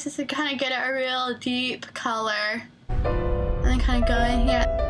Just to kind of get a real deep color. And then kind of go in here.